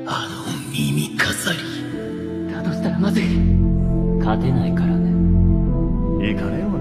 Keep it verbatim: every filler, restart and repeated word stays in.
あの耳飾り。 だとしたらまずい。勝てないからね。 行かれよ